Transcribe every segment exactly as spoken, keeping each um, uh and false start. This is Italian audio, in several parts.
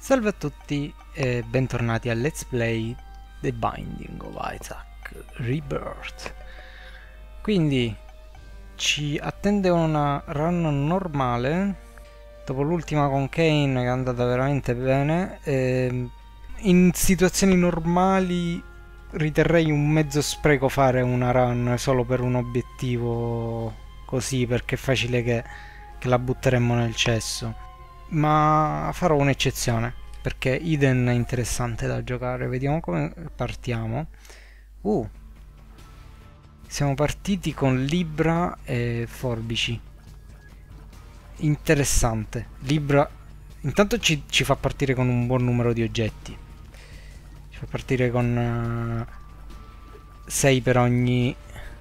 Salve a tutti e bentornati a Let's Play The Binding of Isaac Rebirth. Quindi ci attende una run normale dopo l'ultima con Kane che è andata veramente bene. E in situazioni normali riterrei un mezzo spreco fare una run solo per un obiettivo così, perché è facile che, che la butteremmo nel cesso. Ma farò un'eccezione perché Eden è interessante da giocare. Vediamo come partiamo. Uh, siamo partiti con Libra e Forbici. Interessante. Libra intanto ci, ci fa partire con un buon numero di oggetti. Ci fa partire con sei uh, per ogni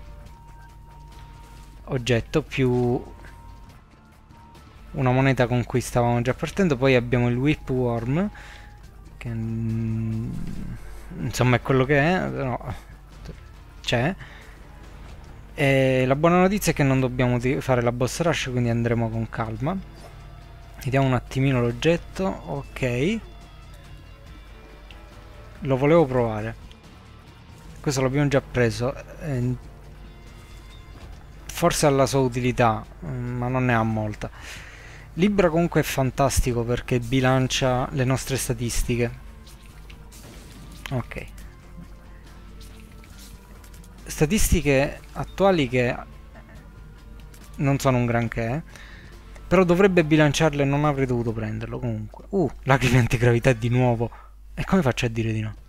oggetto, più una moneta con cui stavamo già partendo. Poi abbiamo il Whipworm, che mm, insomma è quello che è, però c'è. E la buona notizia è che non dobbiamo fare la boss rush, quindi andremo con calma. Vediamo un attimino l'oggetto. Ok, lo volevo provare. Questo l'abbiamo già preso. Eh, forse ha la sua utilità, ma non ne ha molta. Libra comunque è fantastico perché bilancia le nostre statistiche. Ok. Statistiche attuali che non sono un granché, però dovrebbe bilanciarle, non avrei dovuto prenderlo comunque. Uh, lacrime antigravità di nuovo. E come faccio a dire di no?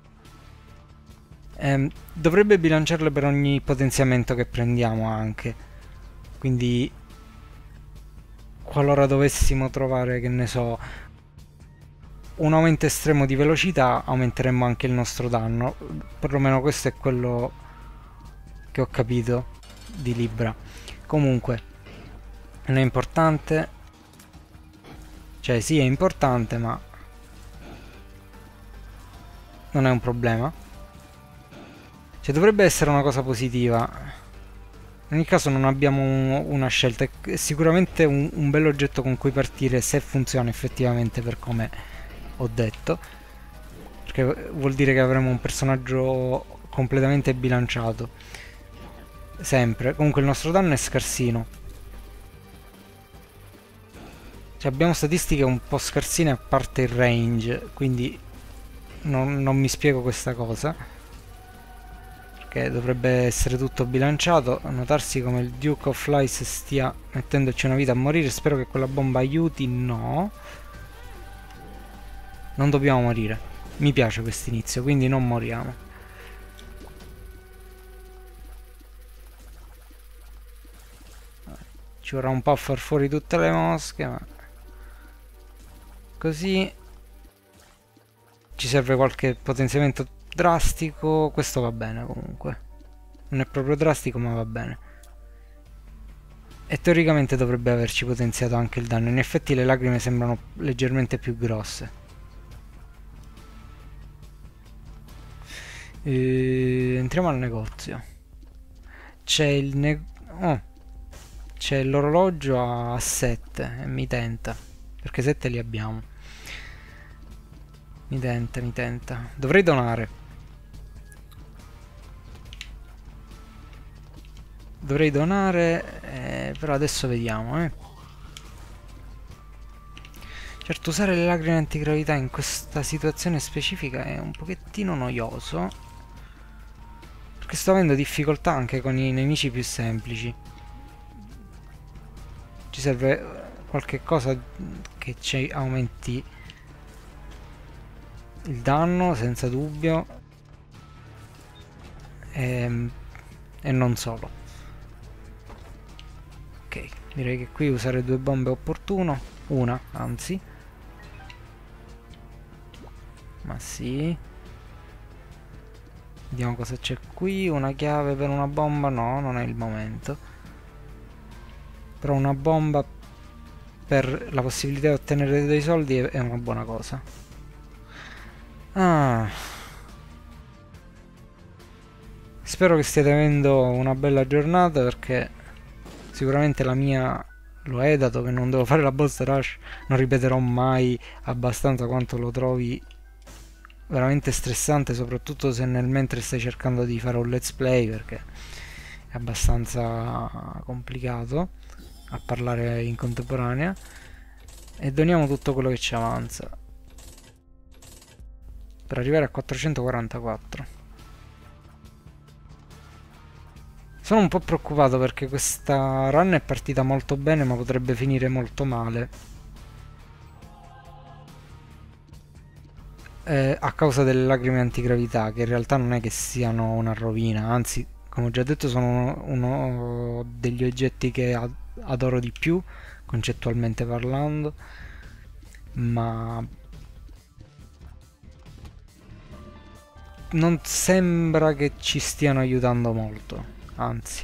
Ehm, dovrebbe bilanciarle per ogni potenziamento che prendiamo anche. Quindi qualora dovessimo trovare, che ne so, un aumento estremo di velocità, aumenteremmo anche il nostro danno. Perlomeno questo è quello che ho capito di Libra. Comunque non è importante, cioè sì è importante, ma non è un problema, cioè dovrebbe essere una cosa positiva. In ogni caso non abbiamo un, una scelta, è sicuramente un, un bel oggetto con cui partire se funziona effettivamente per come ho detto, perché vuol dire che avremo un personaggio completamente bilanciato, sempre. Comunque il nostro danno è scarsino, cioè abbiamo statistiche un po' scarsine a parte il range, quindi non, non mi spiego questa cosa, che dovrebbe essere tutto bilanciato. A notarsi come il Duke of Lies stia mettendoci una vita a morire. Spero che quella bomba aiuti. No, non dobbiamo morire. Mi piace questo inizio, quindi non moriamo. Ci vorrà un po' a far fuori tutte le mosche, ma così ci serve qualche potenziamento drastico. Questo va bene comunque, non è proprio drastico ma va bene, e teoricamente dovrebbe averci potenziato anche il danno. In effetti le lacrime sembrano leggermente più grosse. E entriamo al negozio. C'è il ne oh, c'è l'orologio a sette e mi tenta, perché sette li abbiamo. Mi tenta, mi tenta. Dovrei donare. Dovrei donare, eh, però adesso vediamo, eh. Certo, usare le lacrime antigravità in questa situazione specifica è un pochettino noioso, perché sto avendo difficoltà anche con i nemici più semplici. Ci serve qualche cosa che ci aumenti il danno, senza dubbio, e, e non solo. Ok, direi che qui usare due bombe è opportuno, una anzi, ma sì. Vediamo cosa c'è qui. Una chiave per una bomba, no, non è il momento, però una bomba per la possibilità di ottenere dei soldi è, è una buona cosa. Ah, spero che stiate avendo una bella giornata, perché sicuramente la mia lo è, dato che non devo fare la boss rush, non ripeterò mai abbastanza quanto lo trovi veramente stressante, soprattutto se nel mentre stai cercando di fare un let's play, perché è abbastanza complicato a parlare in contemporanea. E doniamo tutto quello che ci avanza per arrivare a quattrocentoquarantaquattro. Sono un po' preoccupato perché questa run è partita molto bene, ma potrebbe finire molto male. Eh, a causa delle lacrime antigravità, che in realtà non è che siano una rovina, anzi, come ho già detto, sono uno, uno degli oggetti che ad adoro di più, concettualmente parlando, ma non sembra che ci stiano aiutando molto, anzi.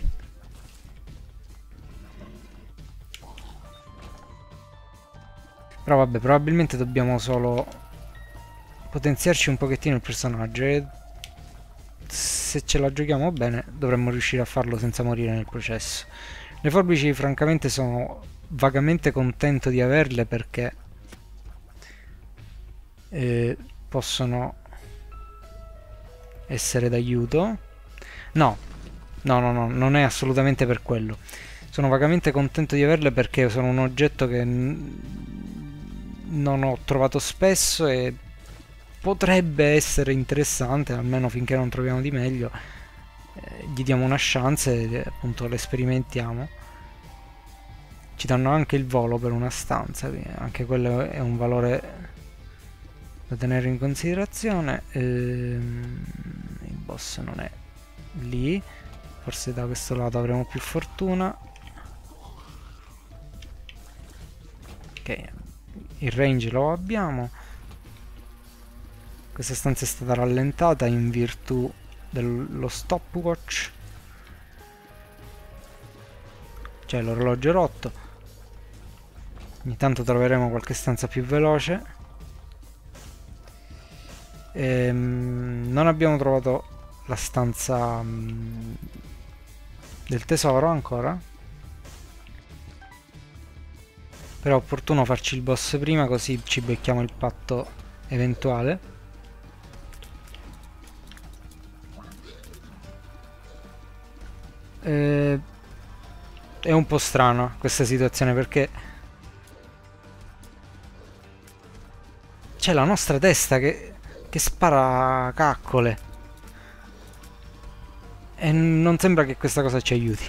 Però vabbè, probabilmente dobbiamo solo potenziarci un pochettino il personaggio e se ce la giochiamo bene dovremmo riuscire a farlo senza morire nel processo. Le forbici francamente sono vagamente contento di averle perché eh, possono essere d'aiuto. No, no, no, no, non è assolutamente per quello. Sono vagamente contento di averle perché sono un oggetto che non ho trovato spesso e potrebbe essere interessante, almeno finché non troviamo di meglio. Eh, gli diamo una chance e appunto le sperimentiamo. Ci danno anche il volo per una stanza, anche quello è un valore da tenere in considerazione. Ehm, il boss non è lì, forse da questo lato avremo più fortuna. Ok, il range lo abbiamo. Questa stanza è stata rallentata in virtù dello stopwatch, cioè l'orologio rotto. Ogni tanto troveremo qualche stanza più veloce. Ehm, non abbiamo trovato la stanza mh, del tesoro ancora, però è opportuno farci il boss prima, così ci becchiamo il patto eventuale. Eh, è un po' strana questa situazione perché c'è la nostra testa che, che spara caccole e non sembra che questa cosa ci aiuti.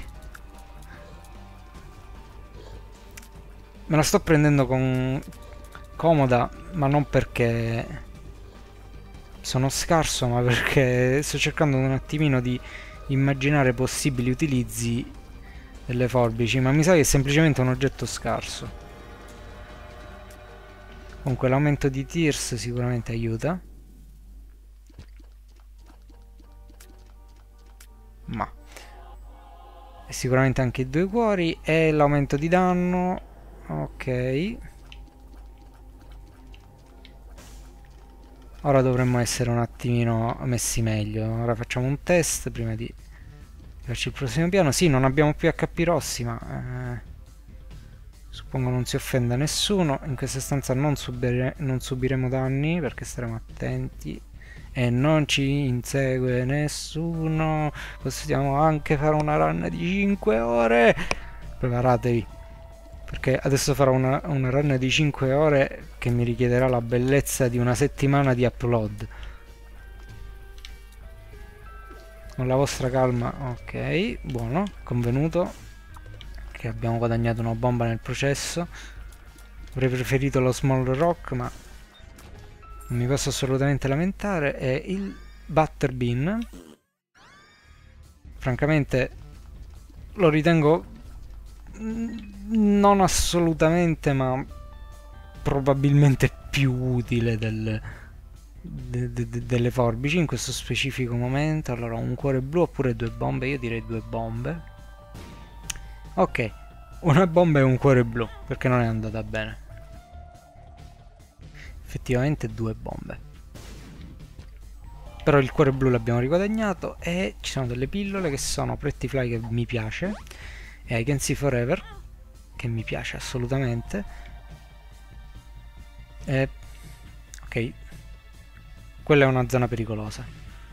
Me la sto prendendo con comoda, ma non perché sono scarso, ma perché sto cercando un attimino di immaginare possibili utilizzi delle forbici, ma mi sa che è semplicemente un oggetto scarso. Comunque l'aumento di tears sicuramente aiuta, ma e sicuramente anche i due cuori e l'aumento di danno. Ok, ora dovremmo essere un attimino messi meglio. Ora facciamo un test prima di farci il prossimo piano. Sì, non abbiamo più H P rossi, ma eh, suppongo non si offenda nessuno. In questa stanza non, subire, non subiremo danni perché staremo attenti e non ci insegue nessuno. Possiamo anche fare una run di cinque ore. Preparatevi, perché adesso farò una, una run di cinque ore che mi richiederà la bellezza di una settimana di upload. Con la vostra calma. Ok, buono, convenuto che abbiamo guadagnato una bomba nel processo. Avrei preferito lo small rock, ma non mi posso assolutamente lamentare. E il butter bean, francamente lo ritengo non assolutamente, ma probabilmente più utile del, de, de, de, delle forbici in questo specifico momento. Allora, un cuore blu oppure due bombe? Io direi due bombe. Ok, una bomba e un cuore blu, perché non è andata bene. Effettivamente due bombe. Però il cuore blu l'abbiamo riguadagnato e ci sono delle pillole che sono Pretty Fly, che mi piace, e I Can See Forever, che mi piace assolutamente. E... ok, quella è una zona pericolosa,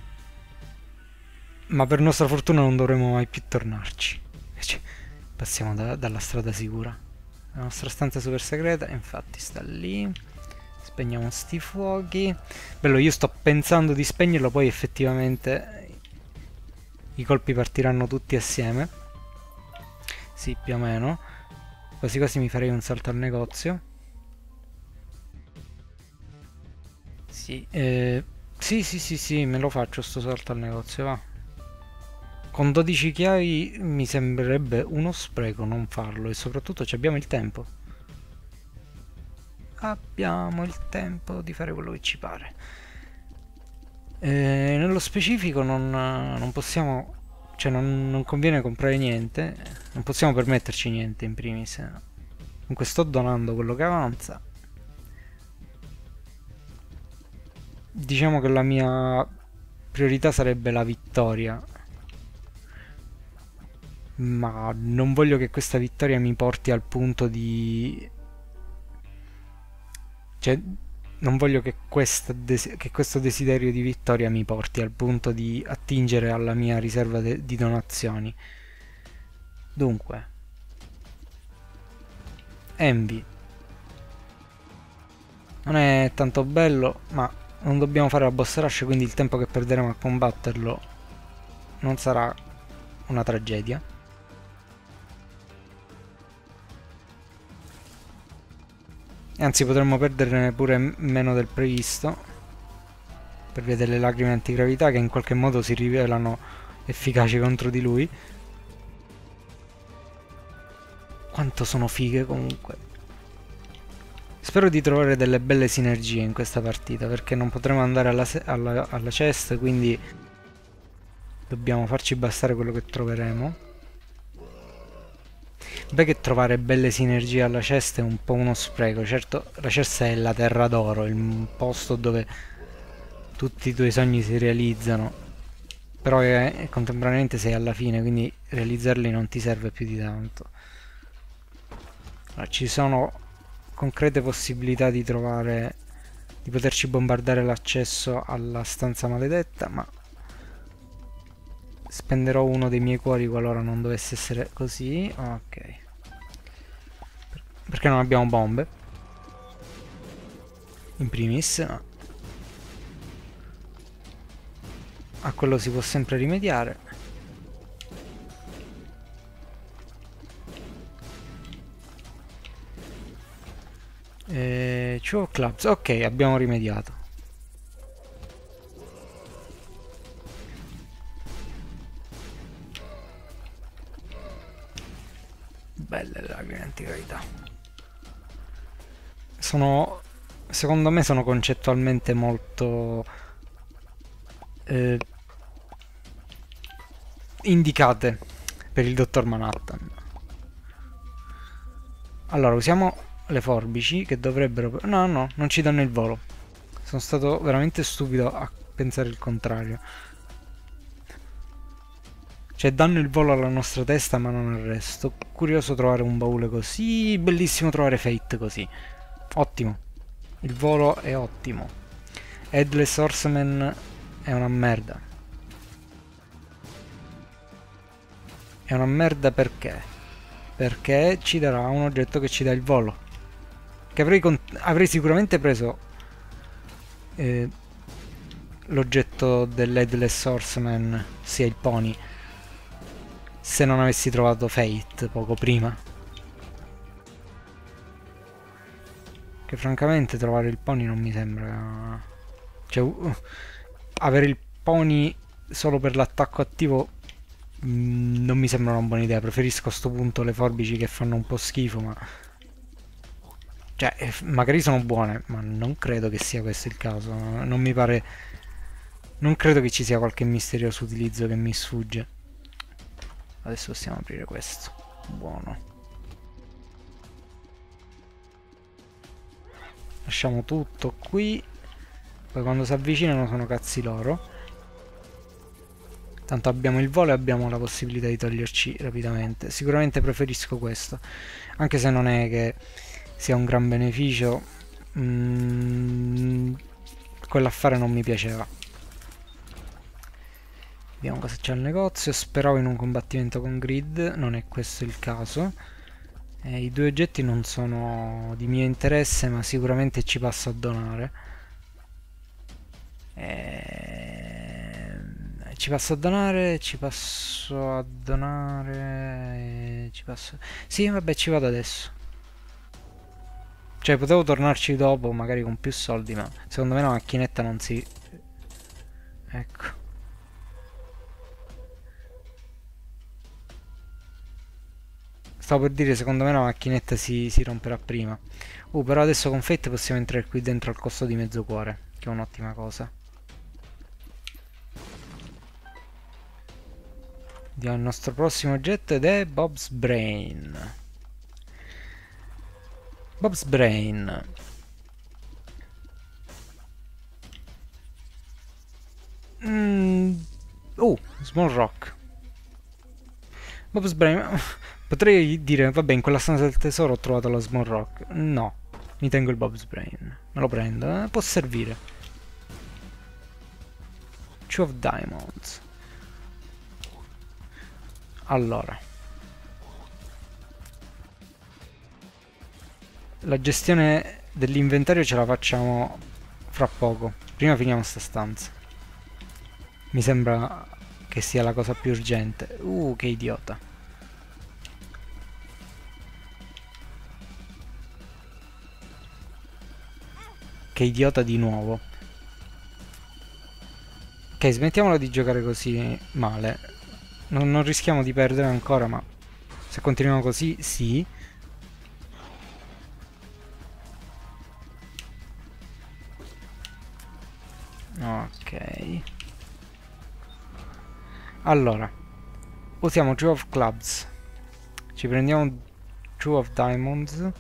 ma per nostra fortuna non dovremo mai più tornarci. Invece passiamo da, dalla strada sicura. La nostra stanza super segreta infatti sta lì. Spegniamo sti fuochi. Bello, io sto pensando di spegnerlo, poi effettivamente i colpi partiranno tutti assieme. Sì, più o meno. Quasi quasi mi farei un salto al negozio. Sì, eh, sì, sì, sì, sì, me lo faccio sto salto al negozio, va. Con dodici chiavi mi sembrerebbe uno spreco non farlo, e soprattutto ci abbiamo il tempo. Abbiamo il tempo di fare quello che ci pare. Eh, nello specifico non, non possiamo, cioè non, non conviene comprare niente, non possiamo permetterci niente in primis. Comunque sto donando quello che avanza. Diciamo che la mia priorità sarebbe la vittoria, ma non voglio che questa vittoria mi porti al punto di... cioè non voglio che, che questo desiderio di vittoria mi porti al punto di attingere alla mia riserva di donazioni. Dunque, Envy non è tanto bello, ma non dobbiamo fare la boss rush, quindi il tempo che perderemo a combatterlo non sarà una tragedia. Anzi, potremmo perderne pure meno del previsto, per via delle lacrime antigravità che in qualche modo si rivelano efficaci contro di lui. Quanto sono fighe comunque. Spero di trovare delle belle sinergie in questa partita, perché non potremo andare alla, alla, alla chest, quindi dobbiamo farci bastare quello che troveremo. Beh, che trovare belle sinergie alla chest è un po' uno spreco. Certo, la chest è la terra d'oro, il posto dove tutti i tuoi sogni si realizzano, però è, è contemporaneamente sei alla fine, quindi realizzarli non ti serve più di tanto. Allora, ci sono concrete possibilità di trovare, di poterci bombardare l'accesso alla stanza maledetta, ma spenderò uno dei miei cuori qualora non dovesse essere così. Ok, perché non abbiamo bombe in primis, a quello si può sempre rimediare. Eh, Two Clubs, ok, abbiamo rimediato. Belle le lacrime antigravità. Sono, secondo me sono concettualmente molto eh, indicate per il dottor Manhattan. Allora, usiamo le forbici che dovrebbero... no, no, non ci danno il volo. Sono stato veramente stupido a pensare il contrario. Cioè, danno il volo alla nostra testa ma non al resto. Curioso trovare un baule così. Bellissimo trovare Fate così. Ottimo. Il volo è ottimo. Headless Horseman è una merda. È una merda perché? Perché ci darà un oggetto che ci dà il volo. Che avrei, avrei sicuramente preso eh, l'oggetto dell'Headless Horseman, sia il pony, se non avessi trovato Fate poco prima. Che francamente trovare il pony non mi sembra... cioè, uh, avere il pony solo per l'attacco attivo mh, non mi sembra una buona idea. Preferisco a sto punto le forbici che fanno un po' schifo, ma... cioè, eh, magari sono buone, ma non credo che sia questo il caso. Non mi pare... non credo che ci sia qualche misterioso utilizzo che mi sfugge. Adesso possiamo aprire questo. Buono. Lasciamo tutto qui. Poi quando si avvicinano sono cazzi loro. Tanto abbiamo il volo e abbiamo la possibilità di toglierci rapidamente. Sicuramente preferisco questo, anche se non è che sia un gran beneficio. Mm, quell'affare non mi piaceva. Vediamo cosa c'è al negozio. Speravo in un combattimento con Grid, non è questo il caso. Eh, I due oggetti non sono di mio interesse, ma sicuramente ci passo a donare. Eh, ci passo a donare, ci passo a donare, eh, ci passo... Sì, vabbè, ci vado adesso. Cioè, potevo tornarci dopo, magari con più soldi, ma secondo me la macchinetta non si... Ecco. Stavo per dire, secondo me la macchinetta si, si romperà prima. Uh, però adesso con Fate possiamo entrare qui dentro al costo di mezzo cuore, che è un'ottima cosa. Andiamo al nostro prossimo oggetto ed è Bob's Brain. Bob's Brain. Mm. Uh, Small Rock. Bob's Brain. Potrei dire, vabbè, in quella stanza del tesoro ho trovato la Small Rock. No, mi tengo il Bob's Brain. Me lo prendo, eh? Può servire. Two of Diamonds. Allora, la gestione dell'inventario ce la facciamo fra poco. Prima finiamo sta stanza. Mi sembra che sia la cosa più urgente. Uh, che idiota. Che idiota di nuovo. Ok, smettiamola di giocare così male. Non, non rischiamo di perdere ancora, ma se continuiamo così, sì. Ok. Allora, usiamo Two of Clubs. Ci prendiamo Two of Diamonds.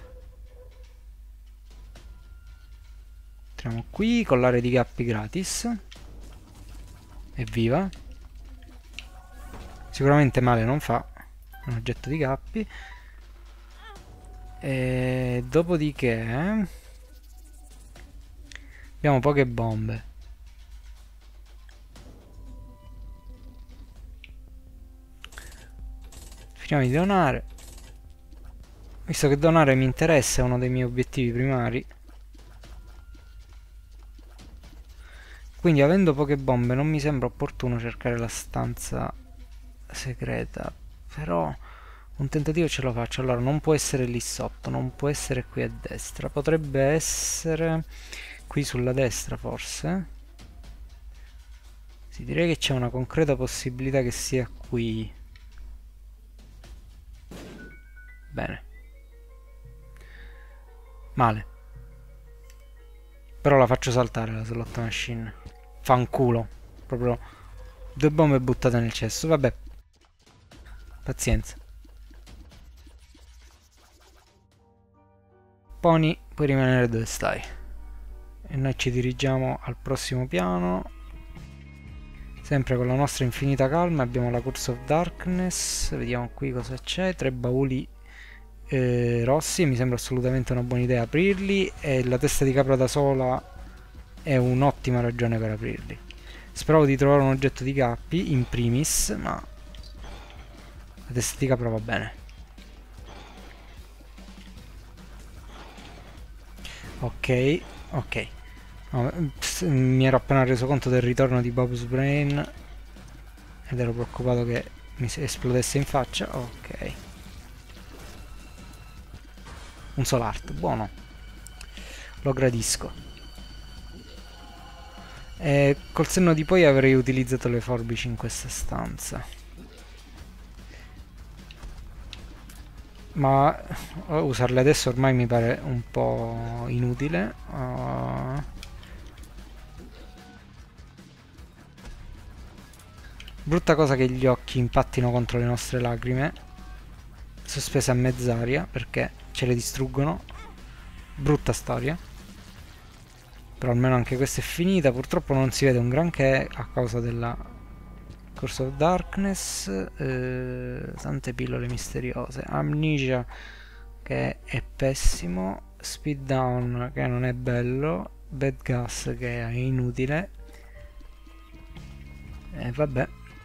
Entriamo qui, collare di gappi gratis. Evviva. Sicuramente male non fa. È un oggetto di gappi. E dopodiché abbiamo poche bombe. Finiamo di donare. Visto che donare mi interessa, è uno dei miei obiettivi primari. Quindi, avendo poche bombe, non mi sembra opportuno cercare la stanza segreta. Però un tentativo ce lo faccio. Allora, non può essere lì sotto, non può essere qui a destra. Potrebbe essere qui sulla destra, forse. Sì, direi che c'è una concreta possibilità che sia qui. Bene. Male. Però la faccio saltare la slot machine. Fanculo. Proprio due bombe buttate nel cesso. Vabbè. Pazienza. Pony, puoi rimanere dove stai. E noi ci dirigiamo al prossimo piano. Sempre con la nostra infinita calma. Abbiamo la Curse of Darkness. Vediamo qui cosa c'è. Tre bauli eh, rossi. Mi sembra assolutamente una buona idea aprirli. E la testa di capra da sola è un'ottima ragione per aprirli. Speravo di trovare un oggetto di cappi in primis, ma la testa di capra va bene. Ok, ok. No, mi ero appena reso conto del ritorno di Bob's Brain ed ero preoccupato che mi esplodesse in faccia. Ok. Un soul art, buono. Lo gradisco. E col senno di poi avrei utilizzato le forbici in questa stanza. Ma usarle adesso ormai mi pare un po' inutile. Uh... Brutta cosa che gli occhi impattino contro le nostre lacrime, sospese a mezz'aria, perché ce le distruggono. Brutta storia. Però almeno anche questa è finita. Purtroppo non si vede un granché a causa della Curse of Darkness, eh, tante pillole misteriose, Amnesia che è pessimo, Speed Down che non è bello, Bad Gas che è inutile, e vabbè.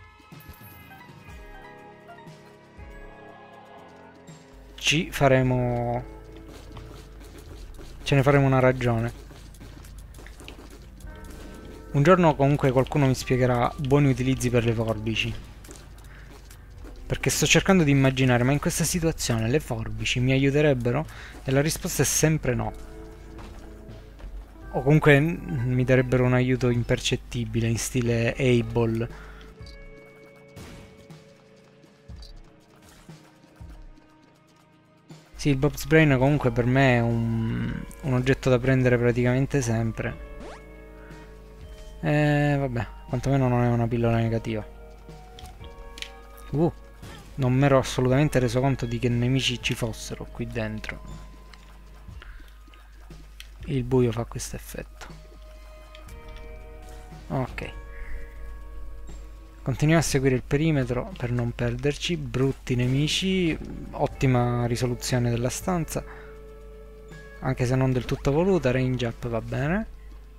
Ci faremo... ce ne faremo una ragione. Un giorno comunque qualcuno mi spiegherà buoni utilizzi per le forbici. Perché sto cercando di immaginare, ma in questa situazione le forbici mi aiuterebbero? E la risposta è sempre no. O comunque mi darebbero un aiuto impercettibile, in stile Able. Sì, il Bob's Brain comunque per me è un, un oggetto da prendere praticamente sempre. Eh, vabbè, quantomeno non è una pillola negativa. Uh, non mi ero assolutamente reso conto di che nemici ci fossero qui dentro. Il buio fa questo effetto. Ok. Continuiamo a seguire il perimetro per non perderci. Brutti nemici. Ottima risoluzione della stanza. Anche se non del tutto voluta. Range up va bene.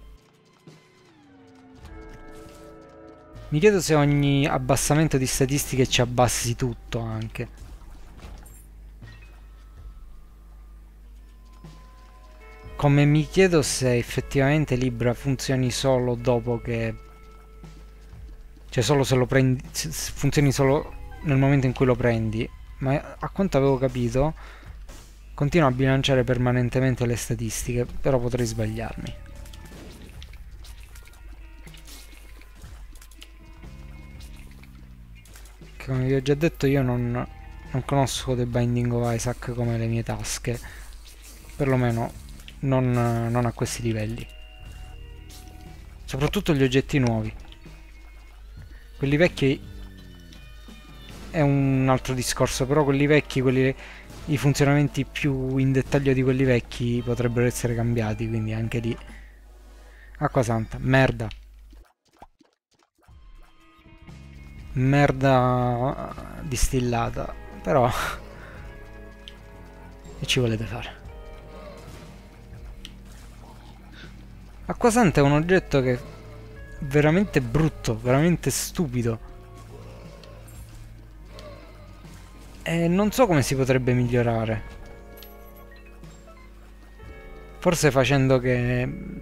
Mi chiedo se ogni abbassamento di statistiche ci abbassi tutto anche. Come mi chiedo se effettivamente Libra funzioni solo dopo che... cioè solo se lo prendi... funzioni solo nel momento in cui lo prendi. Ma a quanto avevo capito continua a bilanciare permanentemente le statistiche, però potrei sbagliarmi. Come vi ho già detto, io non, non conosco The Binding of Isaac come le mie tasche, perlomeno non, non a questi livelli. Soprattutto gli oggetti nuovi. Quelli vecchi è un altro discorso, però quelli vecchi, quelli, i funzionamenti più in dettaglio di quelli vecchi potrebbero essere cambiati, quindi anche lì. Acqua santa, merda. Merda distillata, però che ci volete fare? Acqua santa è un oggetto che è veramente brutto, veramente stupido, e non so come si potrebbe migliorare. Forse facendo che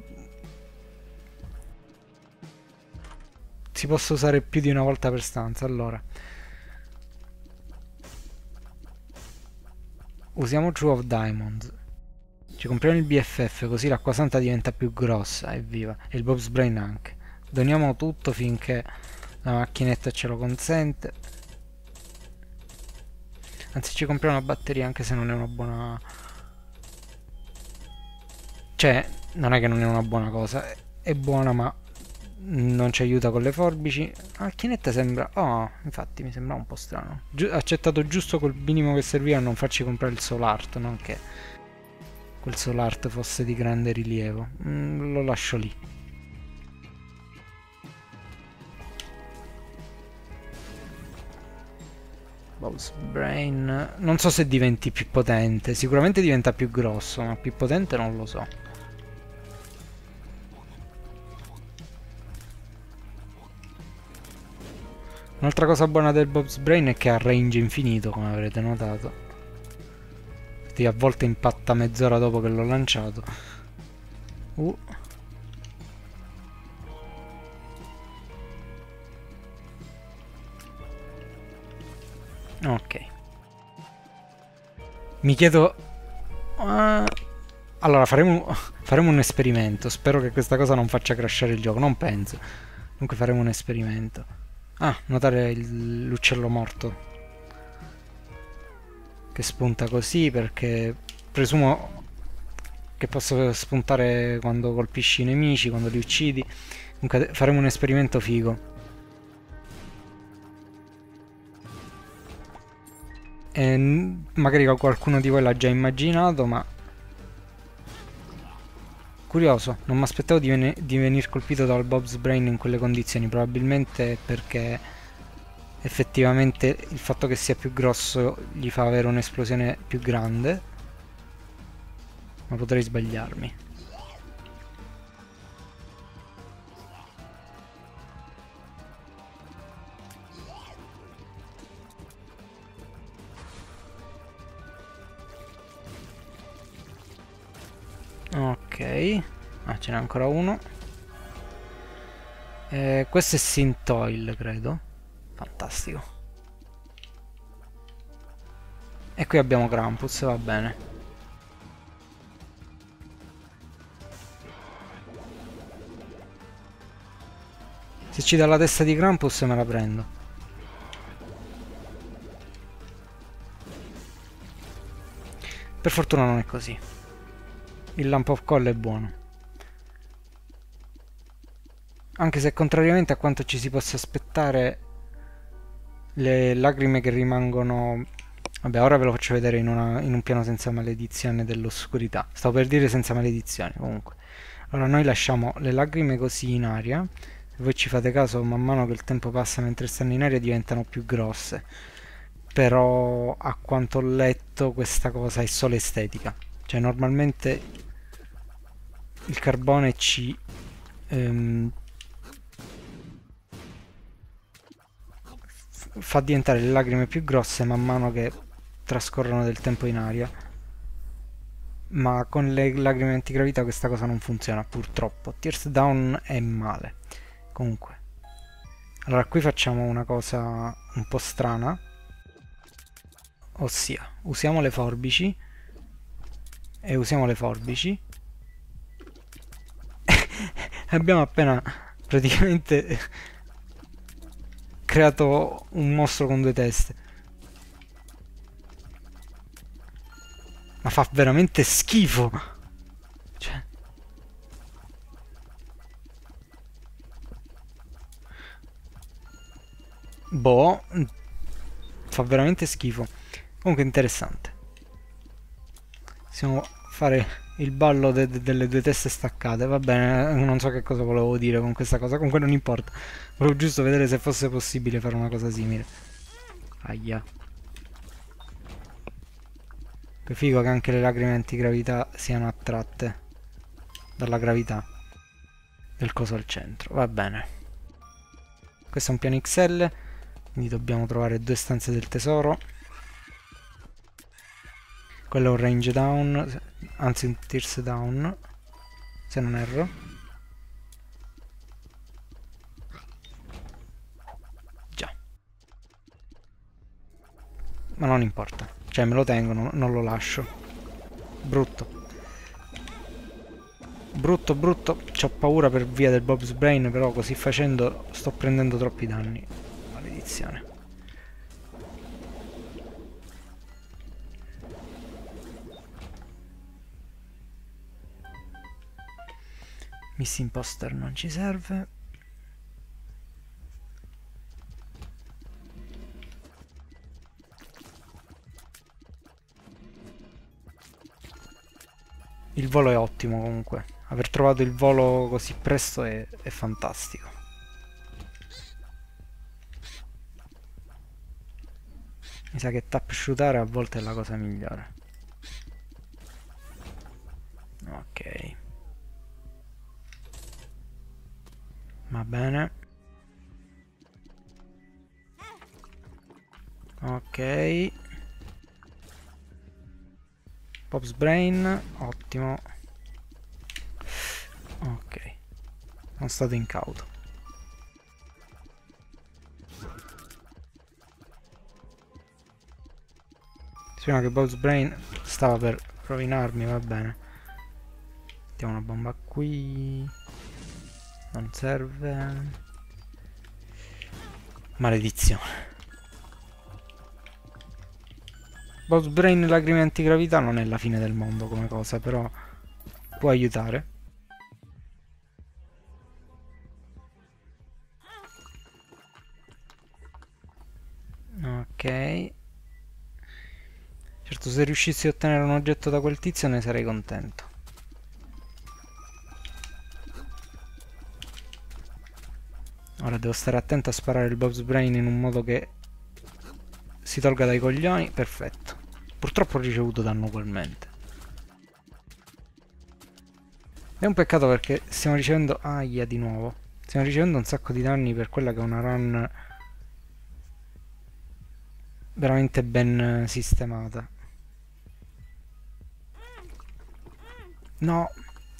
si possa usare più di una volta per stanza. Allora usiamo True of Diamonds, ci compriamo il B F F così l'acqua santa diventa più grossa, evviva, e il Bob's Brain anche. Doniamo tutto finché la macchinetta ce lo consente. Anzi, ci compriamo una batteria anche se non è una buona... cioè non è che non è una buona cosa, è buona ma non ci aiuta con le forbici. La macchinetta sembra... oh, infatti mi sembra un po' strano. Giu accettato giusto quel minimo che serviva a non farci comprare il Soul Art, non che quel Soul Art fosse di grande rilievo. Mm, lo lascio lì. Bob's Brain... non so se diventi più potente. Sicuramente diventa più grosso, ma più potente non lo so. Un'altra cosa buona del Bob's Brain è che ha range infinito, come avrete notato. A volte impatta mezz'ora dopo che l'ho lanciato. Uh. Ok. Mi chiedo... Uh, allora faremo, faremo un esperimento. Spero che questa cosa non faccia crashare il gioco. Non penso. Comunque faremo un esperimento. Ah, notare l'uccello morto che spunta così, perché presumo che possa spuntare quando colpisci i nemici, quando li uccidi. Comunque faremo un esperimento figo. E magari qualcuno di voi l'ha già immaginato, ma Curioso, non mi aspettavo di, ven di venir colpito dal Bob's Brain in quelle condizioni, probabilmente perché effettivamente il fatto che sia più grosso gli fa avere un'esplosione più grande, ma potrei sbagliarmi. Ok, ah, ce n'è ancora uno. Eh, questo è Sintoil, credo. Fantastico. E qui abbiamo Krampus, va bene. Se ci dà la testa di Krampus me la prendo. Per fortuna non è così. Il Lamp of Coal è buono. Anche se contrariamente a quanto ci si possa aspettare, le lacrime che rimangono... Vabbè, ora ve lo faccio vedere in, una, in un piano senza maledizione dell'oscurità. Stavo per dire senza maledizione, comunque. Allora noi lasciamo le lacrime così in aria. Se voi ci fate caso, man mano che il tempo passa mentre stanno in aria diventano più grosse. Però a quanto ho letto questa cosa è solo estetica. Cioè normalmente il carbone ci... Ehm, fa diventare le lacrime più grosse man mano che trascorrono del tempo in aria, ma con le lacrime antigravità questa cosa non funziona purtroppo. Tears Down è male. Comunque, allora qui facciamo una cosa un po' strana, ossia usiamo le forbici e usiamo le forbici abbiamo appena praticamente creato un mostro con due teste. Ma fa veramente schifo. Cioè. Boh. Fa veramente schifo. Comunque interessante. Possiamo fare il ballo de de delle due teste staccate. Va bene, non so che cosa volevo dire con questa cosa. Comunque non importa. Volevo giusto vedere se fosse possibile fare una cosa simile. Aia. Che figo che anche le lacrime antigravità siano attratte dalla gravità del coso al centro. Va bene. Questo è un piano X L, quindi dobbiamo trovare due stanze del tesoro. Quello è un range down, anzi un tears down, se non erro. Già. Ma non importa. Cioè me lo tengo, non, non lo lascio. Brutto. Brutto, brutto. C'ho paura per via del Bob's Brain, però così facendo sto prendendo troppi danni. Maledizione. Miss Imposter non ci serve. Il volo è ottimo comunque. Aver trovato il volo così presto è, è fantastico. Mi sa che tap shootare a volte è la cosa migliore. Ok. Va bene. Ok. Bob's Brain, ottimo. Ok. Sono stato incauto. Prima che Bob's Brain stava per rovinarmi, va bene. Mettiamo una bomba qui. Non serve. Maledizione. Bob's Brain e lacrime antigravità non è la fine del mondo come cosa, però può aiutare. Ok. Certo, se riuscissi a ottenere un oggetto da quel tizio ne sarei contento. Ora devo stare attento a sparare il Bob's Brain in un modo che si tolga dai coglioni. Perfetto. Purtroppo ho ricevuto danno ugualmente. È un peccato perché stiamo ricevendo... Aia, di nuovo. Stiamo ricevendo un sacco di danni per quella che è una run veramente ben sistemata. No,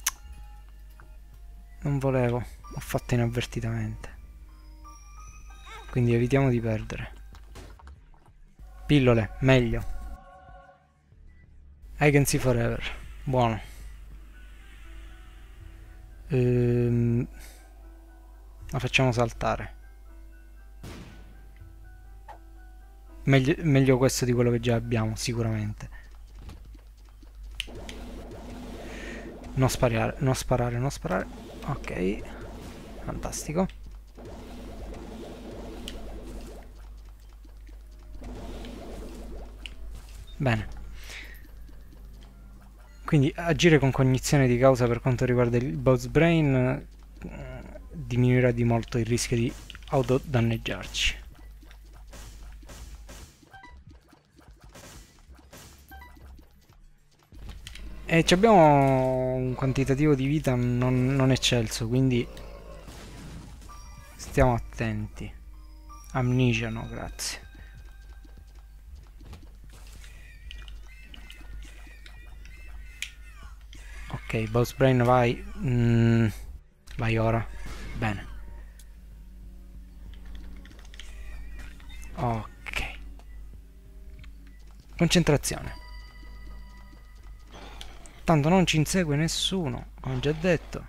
non volevo, ho fatto inavvertitamente. Quindi evitiamo di perdere. Pillole, meglio. I can see forever. Buono. Ehm, la facciamo saltare. Meglio, meglio questo di quello che già abbiamo, sicuramente. Non sparare, non sparare, non sparare. Ok. Fantastico. Bene. Quindi agire con cognizione di causa per quanto riguarda il Bob's Brain eh, diminuirà di molto il rischio di autodanneggiarci. E abbiamo un quantitativo di vita non, non eccelso, quindi stiamo attenti. Amnesia no, grazie. Ok, Bob's Brain vai. Mm, vai ora. Bene. Ok. Concentrazione. Tanto non ci insegue nessuno, come già detto.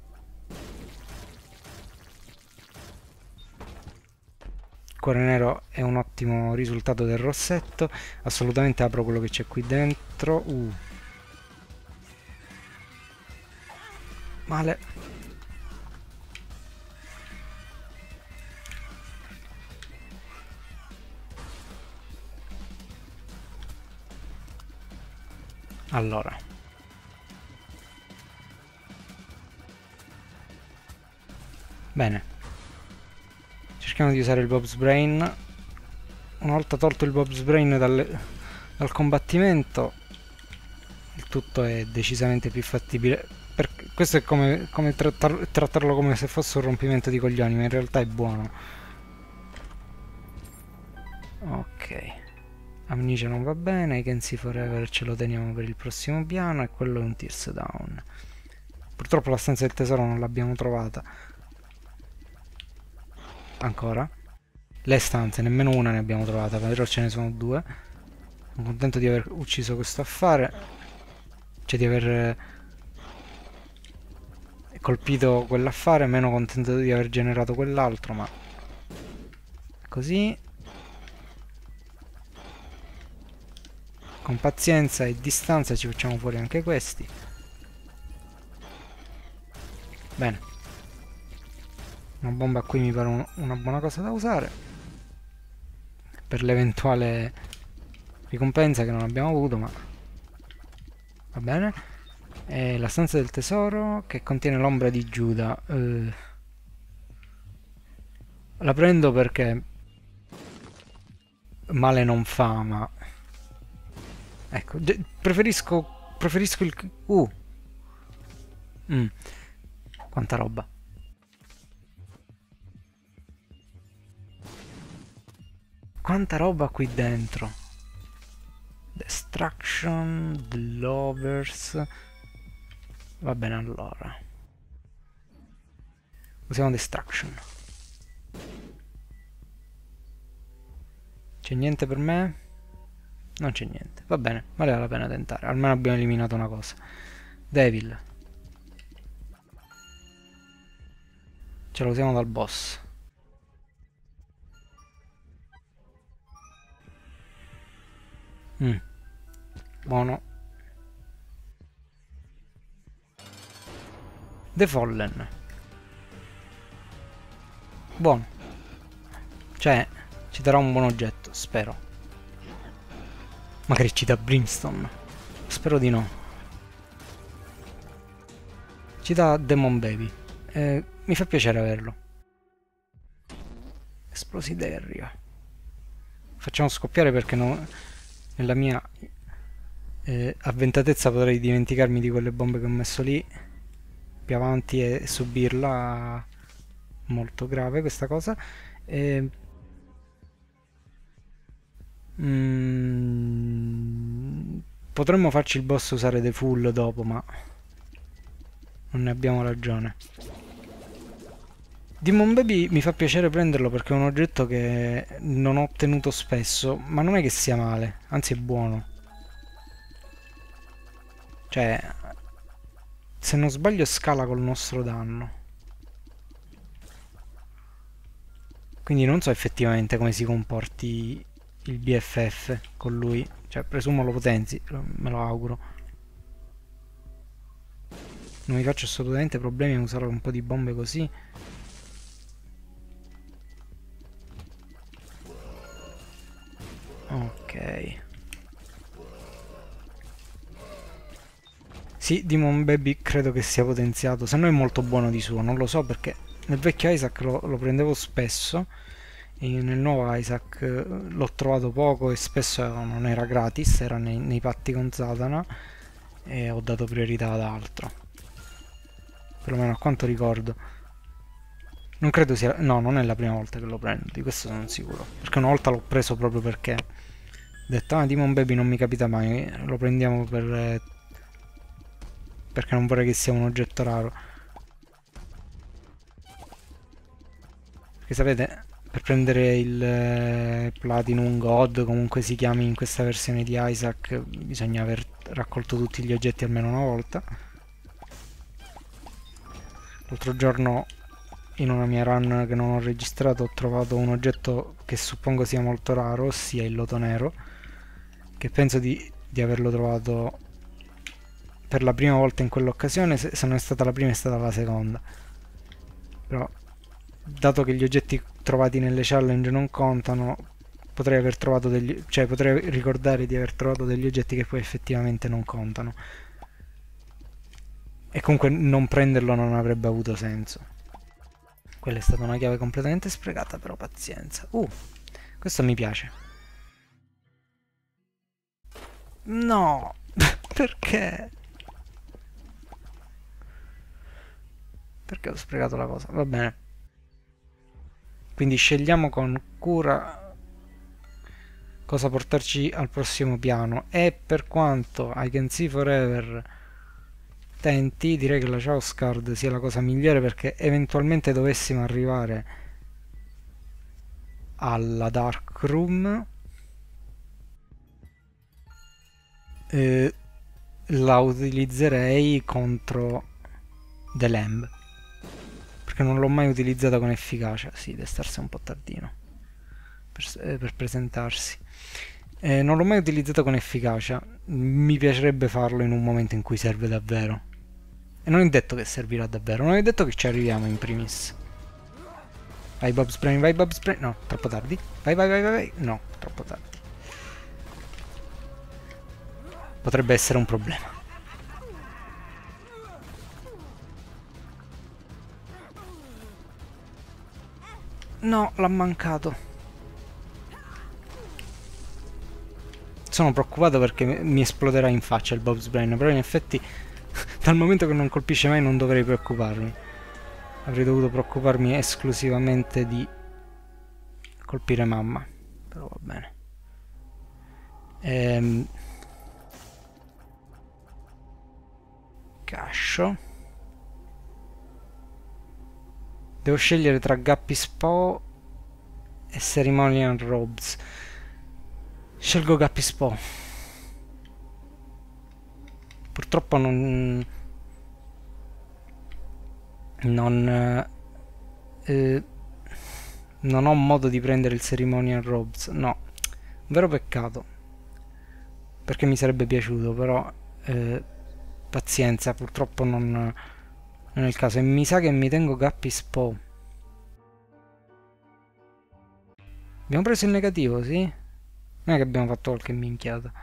Cuore nero è un ottimo risultato del rossetto. Assolutamente apro quello che c'è qui dentro. Uh. Male. Allora. Bene. Cerchiamo di usare il Bob's Brain. Una volta tolto il Bob's Brain dal, dal combattimento, il tutto è decisamente più fattibile. Per, questo è come, come trattar, trattarlo come se fosse un rompimento di coglioni, ma in realtà è buono. Ok. Amnesia non va bene, I can see forever ce lo teniamo per il prossimo piano e quello è un Tears Down. Purtroppo la stanza del tesoro non l'abbiamo trovata. Ancora. Le stanze, nemmeno una ne abbiamo trovata, però ce ne sono due. Sono contento di aver ucciso questo affare. Cioè di aver colpito quell'affare, meno contento di aver generato quell'altro, ma così. Con pazienza e distanza ci facciamo fuori anche questi. Bene. Una bomba qui mi pare un, una buona cosa da usare per l'eventuale ricompensa che non abbiamo avuto, ma va bene. E la stanza del tesoro che contiene l'ombra di Giuda. Uh, la prendo perché male non fa, ma ecco, preferisco preferisco il uh mm. Quanta roba. Quanta roba qui dentro. Destruction, The Lovers. Va bene, allora usiamo Destruction. C'è niente per me? Non c'è niente. Va bene, valeva la pena tentare. Almeno abbiamo eliminato una cosa. Devil. Ce lo usiamo dal boss. Mm. Buono. The Fallen. Buono. Cioè, ci darà un buon oggetto, spero. Magari ci dà Brimstone. Spero di no. Ci dà Demon Baby. Eh, mi fa piacere averlo. Esplosideria. Facciamo scoppiare perché no, nella mia eh, avventatezza potrei dimenticarmi di quelle bombe che ho messo lì più avanti e subirla. Molto grave questa cosa. E... Mm, potremmo farci il boss usare dei full dopo, ma non ne abbiamo ragione. Demon Baby mi fa piacere prenderlo perché è un oggetto che non ho ottenuto spesso, ma non è che sia male, anzi è buono. Cioè, se non sbaglio scala col nostro danno. Quindi non so effettivamente come si comporti il B F F con lui. Cioè, presumo lo potenzi, me lo auguro. Non mi faccio assolutamente problemi a usare un po' di bombe così. Ok. Sì, Demon Baby credo che sia potenziato, se no è molto buono di suo, non lo so perché nel vecchio Isaac lo, lo prendevo spesso e nel nuovo Isaac eh, l'ho trovato poco e spesso non era gratis, era nei, nei patti con Satana e ho dato priorità ad altro. Perlomeno a quanto ricordo. Non credo sia... no, non è la prima volta che lo prendo, di questo sono sicuro. Perché una volta l'ho preso proprio perché... ho detto, ah, Demon Baby non mi capita mai, lo prendiamo per... Eh, perché non vorrei che sia un oggetto raro. Perché sapete, per prendere il eh, Platinum God, comunque si chiami in questa versione di Isaac, bisogna aver raccolto tutti gli oggetti almeno una volta. L'altro giorno in una mia run che non ho registrato ho trovato un oggetto che suppongo sia molto raro, ossia il loto nero, che penso di, di averlo trovato per la prima volta in quell'occasione, se, se non è stata la prima è stata la seconda. Però, dato che gli oggetti trovati nelle challenge non contano, potrei aver trovato degli... cioè potrei ricordare di aver trovato degli oggetti che poi effettivamente non contano. E comunque non prenderlo non avrebbe avuto senso. Quella è stata una chiave completamente sprecata, però pazienza. Uh, questo mi piace. No! Perché? Perché ho sprecato la cosa? Va bene. Quindi scegliamo con cura cosa portarci al prossimo piano. E per quanto I Can See Forever tenti, direi che la Chaos Card sia la cosa migliore perché eventualmente dovessimo arrivare alla Dark Room, eh, la utilizzerei contro The Lamb perché non l'ho mai utilizzata con efficacia. Sì, deve starsi un po' tardino per, eh, per presentarsi. Eh, non l'ho mai utilizzata con efficacia, mi piacerebbe farlo in un momento in cui serve davvero. E non è detto che servirà davvero, non è detto che ci arriviamo in primis. Vai Bob's Brain, vai Bob's Brain. No, troppo tardi. Vai, vai, vai, vai, vai. No, troppo tardi. Potrebbe essere un problema. No, l'ha mancato. Sono preoccupato perché mi esploderà in faccia il Bob's Brain, però in effetti dal momento che non colpisce mai non dovrei preoccuparmi. Avrei dovuto preoccuparmi esclusivamente di colpire mamma. Però va bene. Ehm... Cascio. Devo scegliere tra Guppy Spo e Ceremonial Robes. Scelgo Guppy Spo. Purtroppo non... Non... Eh, non ho modo di prendere il Ceremonial Robes. No. Un vero peccato. Perché mi sarebbe piaciuto, però... Eh, pazienza, purtroppo non... non è il caso. E mi sa che mi tengo Guppy Spo. Abbiamo preso il negativo, sì? Non è che abbiamo fatto qualche minchiata.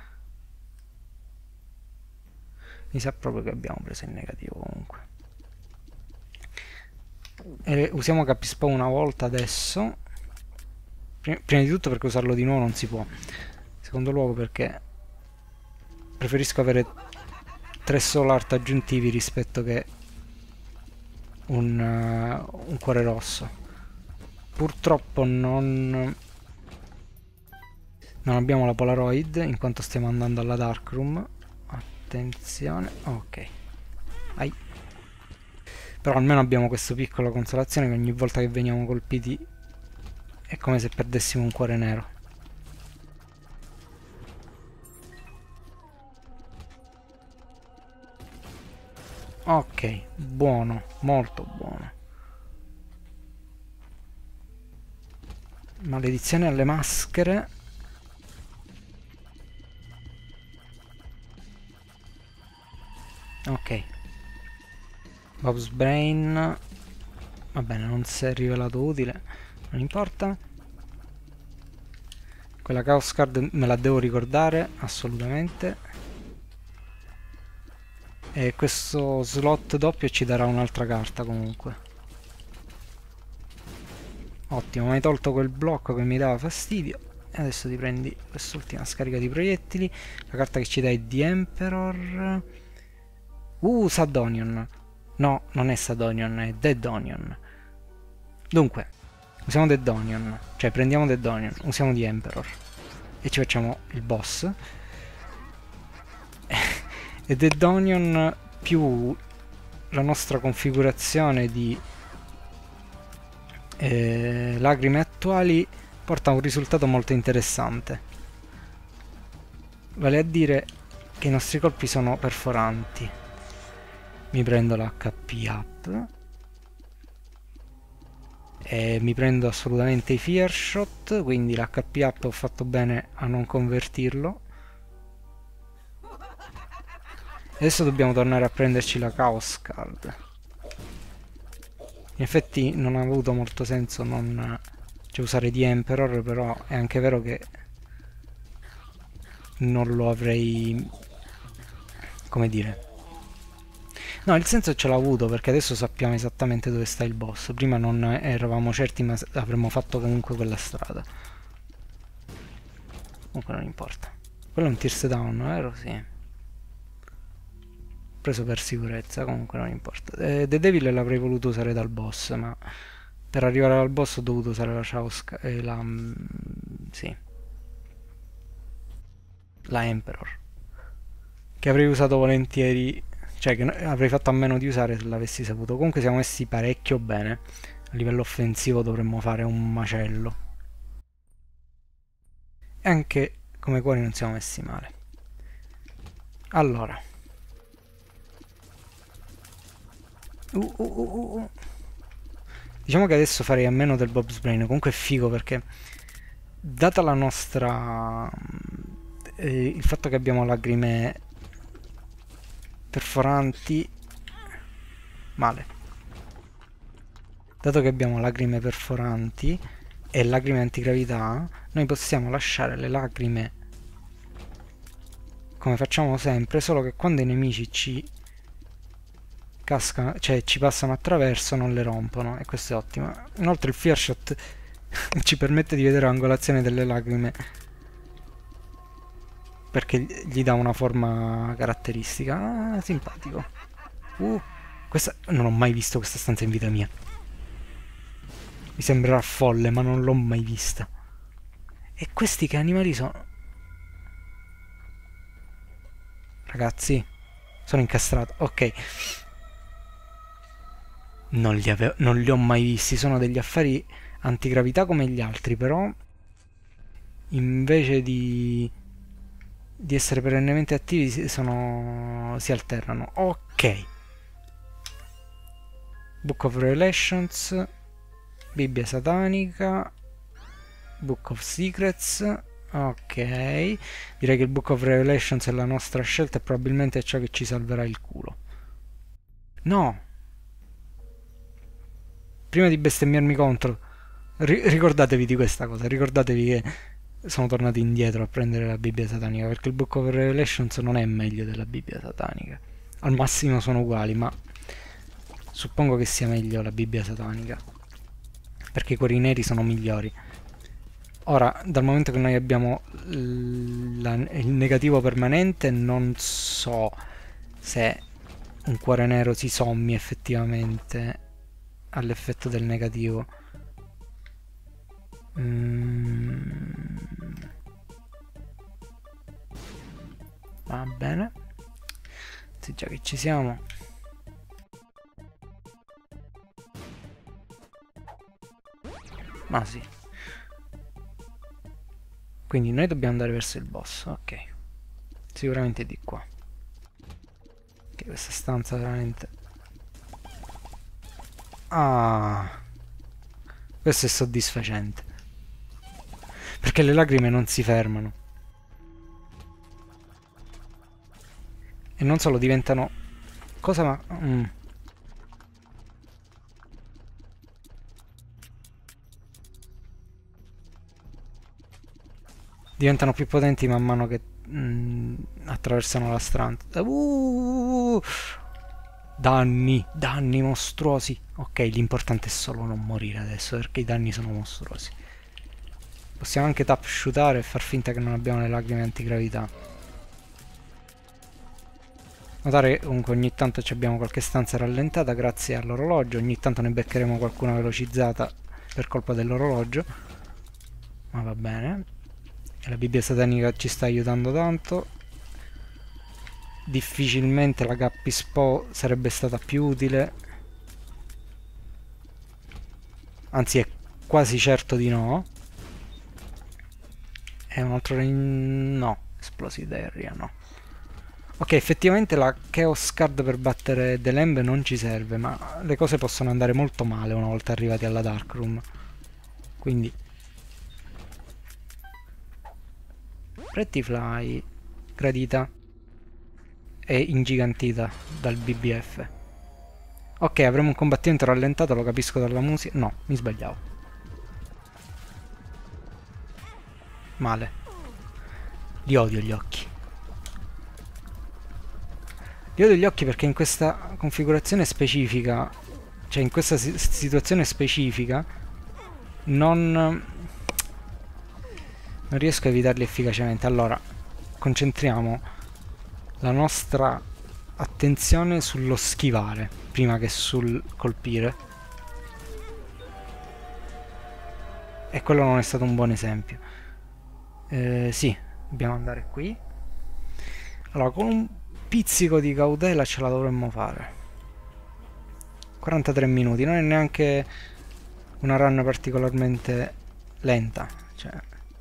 Mi sa proprio che abbiamo preso il negativo comunque. E usiamo Guppy Spo una volta adesso. Prima, prima di tutto perché usarlo di nuovo non si può. In secondo luogo perché preferisco avere tre soul art aggiuntivi rispetto che un, uh, un cuore rosso. Purtroppo non, non abbiamo la Polaroid in quanto stiamo andando alla Darkroom. Attenzione, ok. Ai. Però almeno abbiamo questa piccola consolazione che ogni volta che veniamo colpiti è come se perdessimo un cuore nero. Ok, buono, molto buono. Maledizione alle maschere. Ok. Bob's Brain. Va bene, non si è rivelato utile. Non importa. Quella Chaos Card me la devo ricordare, assolutamente. E questo slot doppio ci darà un'altra carta comunque. Ottimo, mi hai tolto quel blocco che mi dava fastidio. E adesso ti prendi quest'ultima scarica di proiettili. La carta che ci dà è The Emperor. Uh, Sadonion. No, non è Sadonion, è Dead Onion. Dunque, usiamo Dead Onion. Cioè, prendiamo Dead Onion, usiamo The Emperor. E ci facciamo il boss. E Dead Onion più la nostra configurazione di eh, lacrime attuali porta a un risultato molto interessante. Vale a dire che i nostri colpi sono perforanti. Mi prendo l'H P up e mi prendo assolutamente i Fear Shot, quindi l'H P up ho fatto bene a non convertirlo. Adesso dobbiamo tornare a prenderci la Chaos Card. In effetti non ha avuto molto senso non cioè, usare The Emperor, però è anche vero che non lo avrei... come dire... No, il senso ce l'ha avuto perché adesso sappiamo esattamente dove sta il boss. Prima non eravamo certi, ma avremmo fatto comunque quella strada. Comunque non importa. Quello è un Tears Down, vero? Sì. Preso per sicurezza, comunque non importa. Eh, The Devil l'avrei voluto usare dal boss, ma per arrivare al boss ho dovuto usare la Chaos eh, la mm, sì. La Emperor. Che avrei usato volentieri, cioè che avrei fatto a meno di usare se l'avessi saputo. Comunque siamo messi parecchio bene. A livello offensivo dovremmo fare un macello. E anche come cuori non siamo messi male. Allora. Uh, uh, uh, uh. Diciamo che adesso farei a meno del Bob's Brain. Comunque è figo perché data la nostra eh, il fatto che abbiamo lacrime perforanti male dato che abbiamo lacrime perforanti e lacrime antigravità, noi possiamo lasciare le lacrime come facciamo sempre, solo che quando i nemici ci cascano, cioè ci passano attraverso, non le rompono, e questo è ottimo. Inoltre il Fear Shot ci permette di vedere l'angolazione delle lacrime perché gli dà una forma caratteristica. Ah, simpatico. Uh, questa... non ho mai visto questa stanza in vita mia. Mi sembrerà folle, ma non l'ho mai vista. E questi che animali sono? Ragazzi, sono incastrato. Ok. Non li, avevo, non li ho mai visti. Sono degli affari antigravità come gli altri, però invece di, di essere perennemente attivi sono, si alternano. Ok. Book of Revelations, Bibbia Satanica, Book of Secrets. Ok, direi che il Book of Revelations è la nostra scelta e probabilmente è ciò che ci salverà il culo. No! Prima di bestemmiarmi contro, ri ricordatevi di questa cosa, ricordatevi che sono tornati indietro a prendere la Bibbia Satanica, perché il Book of Revelations non è meglio della Bibbia Satanica. Al massimo sono uguali, ma suppongo che sia meglio la Bibbia Satanica, perché i cuori neri sono migliori. Ora, dal momento che noi abbiamo la, il negativo permanente, non so se un cuore nero si sommi effettivamente all'effetto del negativo. Mm. Va bene. Sì, già che ci siamo. Ma sì. Quindi noi dobbiamo andare verso il boss, ok. Sicuramente è di qua. Ok, questa stanza veramente... Ah, questo è soddisfacente. Perché le lacrime non si fermano. E non solo diventano... Cosa ma... Mm. Diventano più potenti man mano che mm, attraversano la stanza. Uh, danni, danni mostruosi. Ok, l'importante è solo non morire adesso, perché i danni sono mostruosi. Possiamo anche tap shootare e far finta che non abbiamo le lacrime antigravità. Notare che comunque ogni tanto abbiamo qualche stanza rallentata grazie all'orologio. Ogni tanto ne beccheremo qualcuna velocizzata per colpa dell'orologio. Ma va bene. E la Bibbia satanica ci sta aiutando tanto. Difficilmente la Cappispo sarebbe stata più utile. Anzi, è quasi certo di no. È un altro... no. Explosive Area, no. Ok, effettivamente la Chaos Card per battere The Lamb non ci serve, ma le cose possono andare molto male una volta arrivati alla Darkroom. Quindi... Pretty Fly, gradita e ingigantita dal B B F. Ok, avremo un combattimento rallentato, lo capisco dalla musica. No, mi sbagliavo. Male. Li odio gli occhi. Li odio gli occhi perché in questa configurazione specifica, cioè in questa si situazione specifica, non... non riesco a evitarli efficacemente. Allora, concentriamo la nostra attenzione sullo schivare prima che sul colpire. E quello non è stato un buon esempio. Eh, sì, dobbiamo andare qui. Allora, con un pizzico di cautela ce la dovremmo fare. quarantatré minuti, non è neanche una run particolarmente lenta, cioè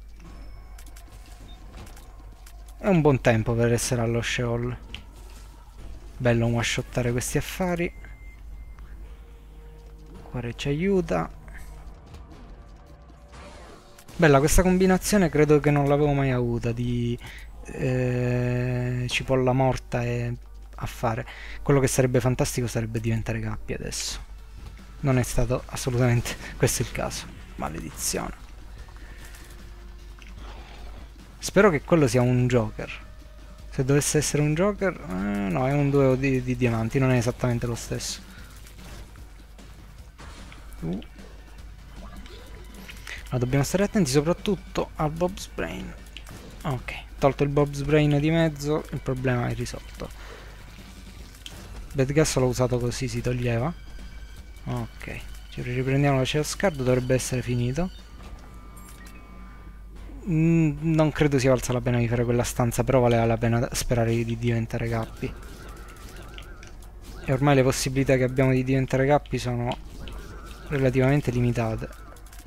è un buon tempo per essere allo Sheol. Bello one-shottare questi affari. Cuore ci aiuta. Bella questa combinazione, credo che non l'avevo mai avuta, di eh, cipolla morta e affare. Quello che sarebbe fantastico sarebbe diventare Cappy adesso. Non è stato assolutamente questo il caso. Maledizione. Spero che quello sia un Joker. Se dovesse essere un Joker... Eh, no, è un duo di, di diamanti, non è esattamente lo stesso. Uh. Ma dobbiamo stare attenti soprattutto al Bob's Brain. Ok, tolto il Bob's Brain di mezzo, il problema è risolto. Bad Gas l'ho usato così si toglieva. Ok, ci riprendiamo la Chaos Card, dovrebbe essere finito. Mm, non credo sia valsa la pena di fare quella stanza, però valeva la pena sperare di diventare Cappy. E ormai le possibilità che abbiamo di diventare Cappy sono relativamente limitate.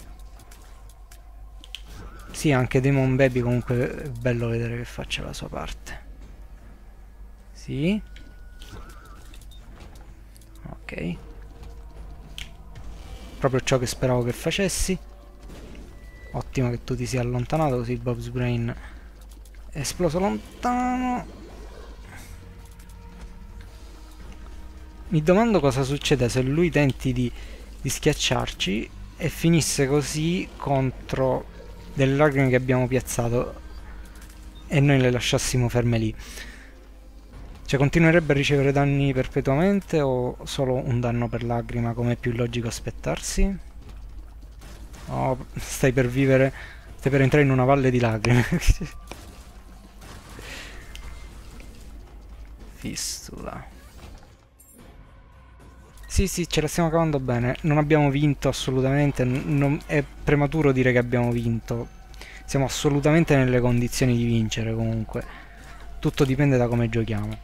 Sì, anche Demon Baby comunque è bello vedere che faccia la sua parte. Sì. Ok. Proprio ciò che speravo che facessi. Ottimo che tu ti sia allontanato, così il Bob's Brain è esploso lontano. Mi domando cosa succede se lui tenti di, di schiacciarci e finisse così contro delle lacrime che abbiamo piazzato e noi le lasciassimo ferme lì. Cioè continuerebbe a ricevere danni perpetuamente o solo un danno per lacrima, come è più logico aspettarsi? Oh, stai per vivere Stai per entrare in una valle di lacrime. Fistula. Sì, sì, ce la stiamo cavando bene. Non abbiamo vinto assolutamente. Non, è prematuro dire che abbiamo vinto. Siamo assolutamente nelle condizioni di vincere comunque. Tutto dipende da come giochiamo.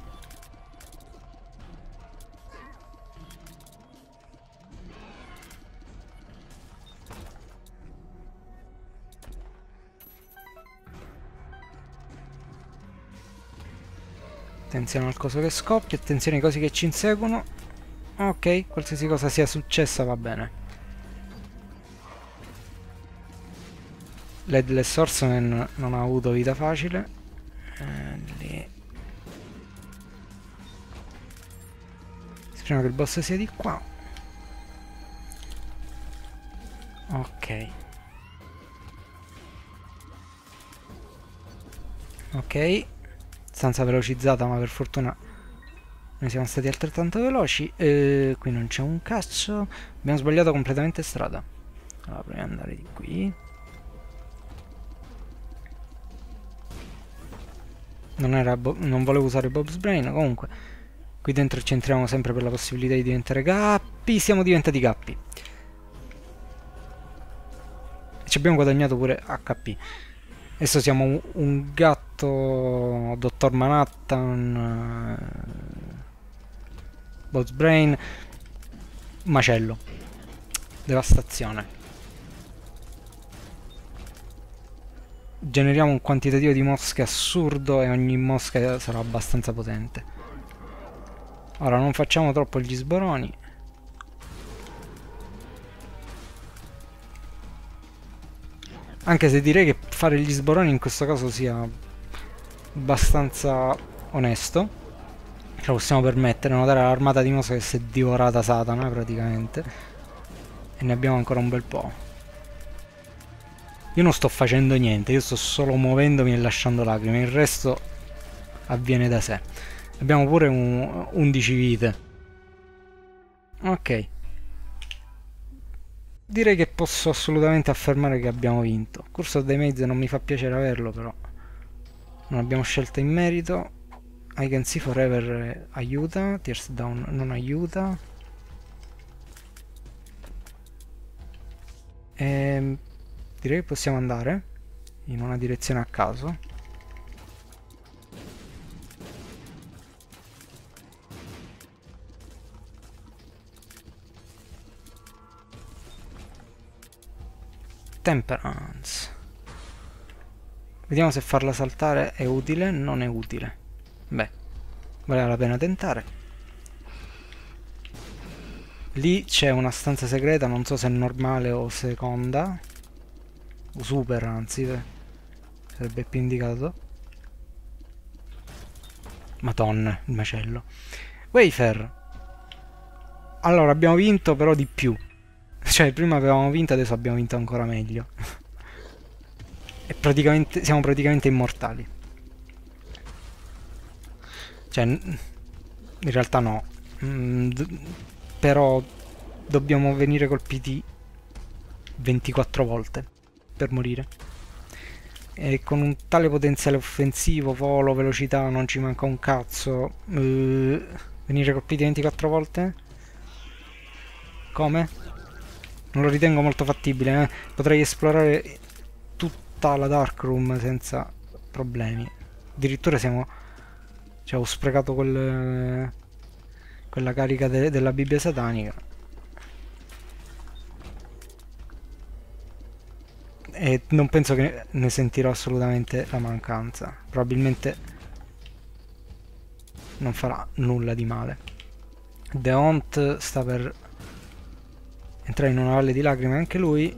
Attenzione al coso che scoppia, attenzione ai cosi che ci inseguono. Ok, qualsiasi cosa sia successa va bene. L'Headless Horseman non ha avuto vita facile. Eh, lì. Speriamo che il boss sia di qua. Ok. Ok. Stanza velocizzata, ma per fortuna noi siamo stati altrettanto veloci. Eh, qui non c'è un cazzo. Abbiamo sbagliato completamente strada. Allora, proviamo ad andare di qui. Non, era non volevo usare Bob's Brain, comunque. Qui dentro ci entriamo sempre per la possibilità di diventare gappi. Siamo diventati gappi. Ci abbiamo guadagnato pure H P. Adesso siamo un, un gatto Dottor Manhattan, uh, Bob's Brain, macello, devastazione. Generiamo un quantitativo di mosche assurdo e ogni mosca sarà abbastanza potente. Ora non facciamo troppo gli sboroni. Anche se direi che fare gli sboroni in questo caso sia abbastanza onesto. Ce lo possiamo permettere, notare l'armata di mosche che si è divorata Satana praticamente. E ne abbiamo ancora un bel po'. Io non sto facendo niente, io sto solo muovendomi e lasciando lacrime, il resto avviene da sé. Abbiamo pure un, undici vite. Ok. Direi che posso assolutamente affermare che abbiamo vinto. Curse of the Maze non mi fa piacere averlo, però non abbiamo scelta in merito. I Can See Forever aiuta, Tears Down non aiuta. E direi che possiamo andare in una direzione a caso. Temperance. Vediamo se farla saltare è utile. Non è utile. Beh, valeva la pena tentare. Lì c'è una stanza segreta, non so se è normale o seconda. O super, anzi. Sarebbe più indicato. Madonna, il macello. Wayfair. Allora, abbiamo vinto però di più. Cioè, prima avevamo vinto, adesso abbiamo vinto ancora meglio. E praticamente, siamo praticamente immortali. Cioè, in realtà no. Mm, però dobbiamo venire colpiti ventiquattro volte per morire. E con un tale potenziale offensivo, volo, velocità, non ci manca un cazzo. Uh, venire colpiti ventiquattro volte? Come? Non lo ritengo molto fattibile, eh? Potrei esplorare tutta la Darkroom senza problemi. Addirittura siamo... Cioè, ho sprecato quel... quella carica de della Bibbia satanica. E non penso che ne sentirò assolutamente la mancanza. Probabilmente non farà nulla di male. The Hunt sta per entrare in una valle di lacrime anche lui.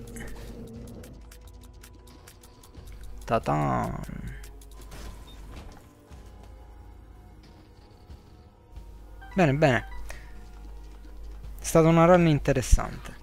Ta-tan. Bene, bene. È stata una run interessante.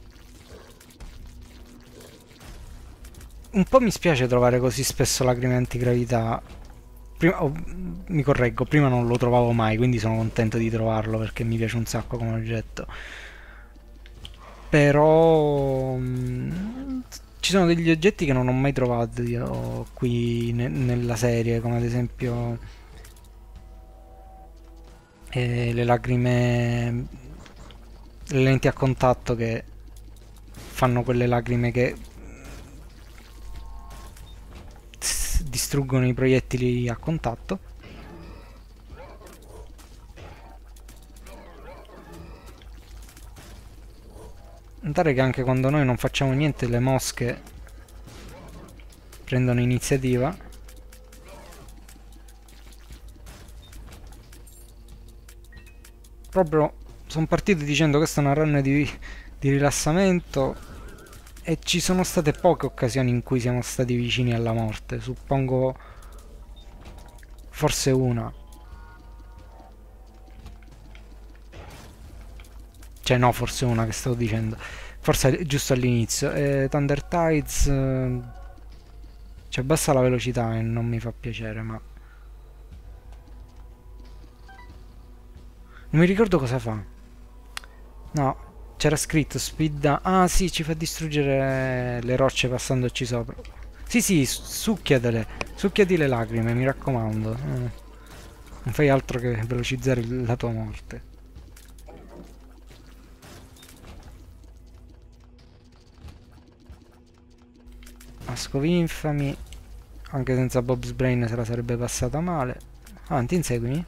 Un po' mi spiace trovare così spesso lacrime antigravità. Prima, oh, mi correggo, prima non lo trovavo mai, quindi sono contento di trovarlo perché mi piace un sacco come oggetto. Però... ci sono degli oggetti che non ho mai trovato io qui ne nella serie, come ad esempio eh, le lacrime, le lenti a contatto che fanno quelle lacrime che distruggono i proiettili a contatto. Notare che anche quando noi non facciamo niente le mosche prendono iniziativa. Proprio sono partito dicendo questa è una run di, di rilassamento e ci sono state poche occasioni in cui siamo stati vicini alla morte, suppongo forse una. Cioè no, forse una che stavo dicendo. Forse giusto all'inizio. Eh, Thunder Tides... Eh, cioè basta la velocità e non mi fa piacere, ma... Non mi ricordo cosa fa. No, c'era scritto speed down. Ah sì, ci fa distruggere le rocce passandoci sopra. Sì sì, succhiatele. Succhiati le lacrime, mi raccomando. Eh, non fai altro che velocizzare la tua morte. Ascovi infami. Anche senza Bob's Brain se la sarebbe passata male. Avanti, inseguimi.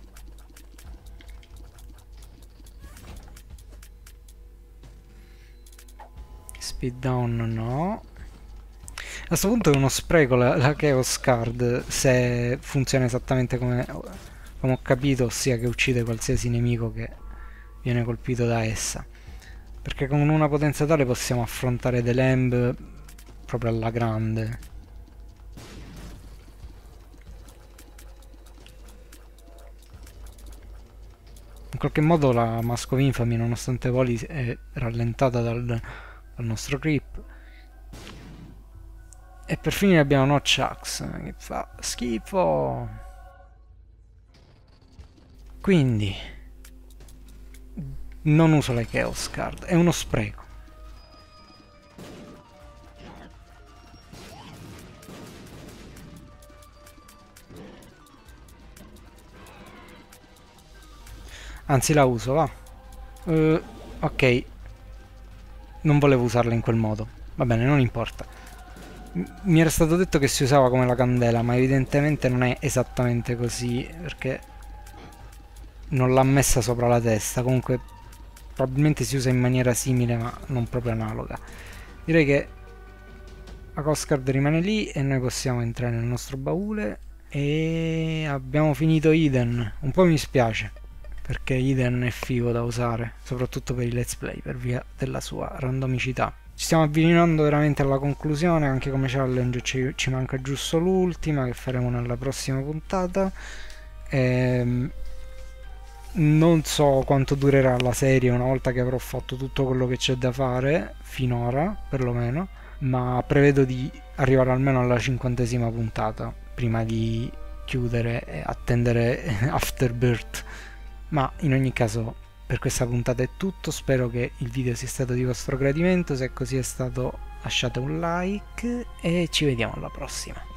Speed down no. A questo punto è uno spreco la, la Chaos Card se funziona esattamente come, come ho capito, ossia che uccide qualsiasi nemico che viene colpito da essa. Perché con una potenza tale possiamo affrontare The Lamb proprio alla grande. In qualche modo la Mask of Infamy, nonostante voli, è rallentata dal, dal nostro creep. E per finire abbiamo Notchax che fa schifo. Quindi non uso le Chaos Card, è uno spreco. Anzi la uso, va. Uh, ok. Non volevo usarla in quel modo. Va bene, non importa. Mi era stato detto che si usava come la candela, ma evidentemente non è esattamente così, perché non l'ha messa sopra la testa. Comunque probabilmente si usa in maniera simile, ma non proprio analoga. Direi che la Coast Card rimane lì e noi possiamo entrare nel nostro baule. E abbiamo finito Eden. Un po' mi spiace, perché Eden è figo da usare, soprattutto per i let's play, per via della sua randomicità. Ci stiamo avvicinando veramente alla conclusione, anche come challenge ci, ci manca giusto l'ultima, che faremo nella prossima puntata. Ehm, non so quanto durerà la serie una volta che avrò fatto tutto quello che c'è da fare, finora perlomeno, ma prevedo di arrivare almeno alla cinquantesima puntata, prima di chiudere e attendere Afterbirth. Ma in ogni caso per questa puntata è tutto, spero che il video sia stato di vostro gradimento, se così è stato lasciate un like e ci vediamo alla prossima.